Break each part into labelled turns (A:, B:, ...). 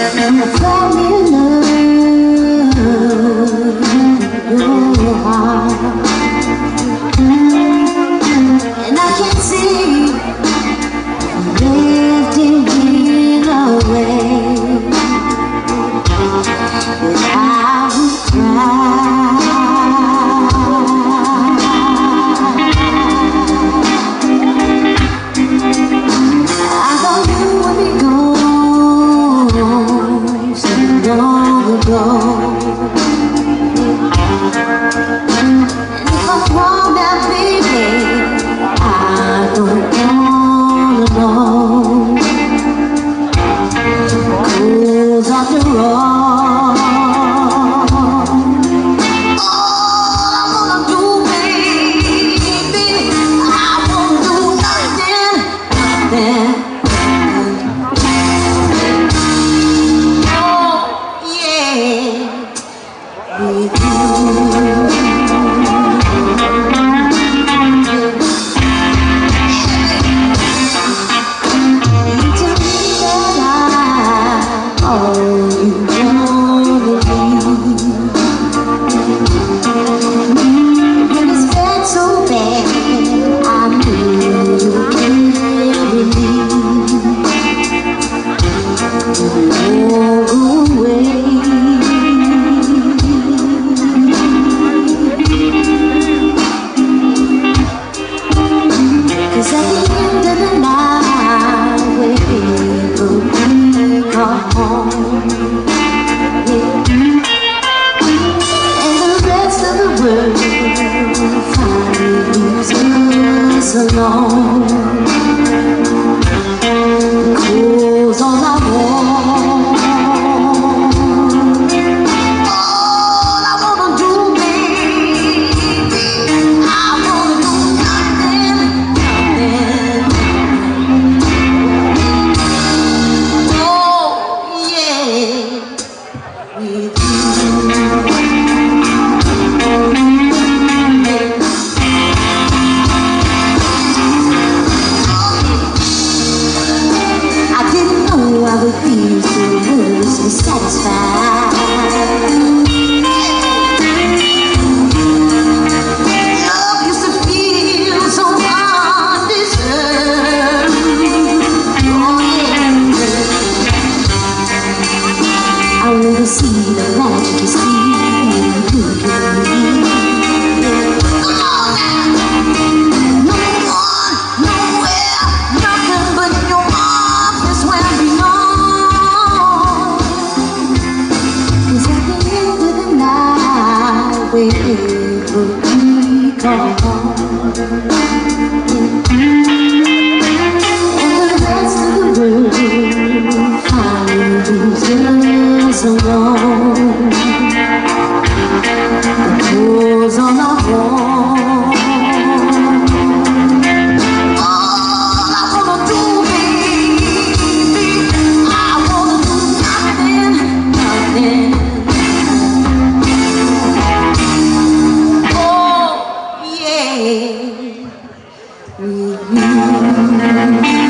A: Fall in love with your heart, and I can't see lifting away, but I would cry. I thought you would be gone so long ago. And if I'm wrong now, baby, I don't wanna know. 'Cause after all I wanna do, baby, I won't do nothing. Oh yeah, with you. Cause at the end of the night, when people come home, and the rest of the world finally leaves us alone. 'Cause all I want, all I wanna do, baby, I wanna do nothing. Oh yeah, with you. I didn't know I would be so endlessly satisfied. Love used to feel so undeserved. Oh yeah, I'll never see the magic you see when you look at me. Come on now. No one, nowhere, nothing but your arms is where I belong. 'Cause at the end of the night, wherever we come home, and the rest of the world finally leaves us alone. 'Cause all I want, all I wanna do, baby, I wanna do nothing, nothing. Oh yeah, with you.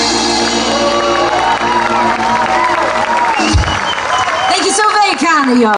A: Thank you so very kindly, y'all.